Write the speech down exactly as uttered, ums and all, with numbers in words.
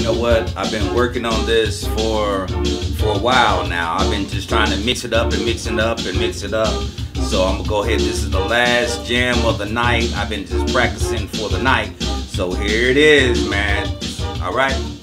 You know what? I've been working on this for for a while now. I've been just trying to mix it up and mix it up and mix it up. So I'm gonna go ahead. This is the last jam of the night. I've been just practicing for the night. So here it is, man. All right.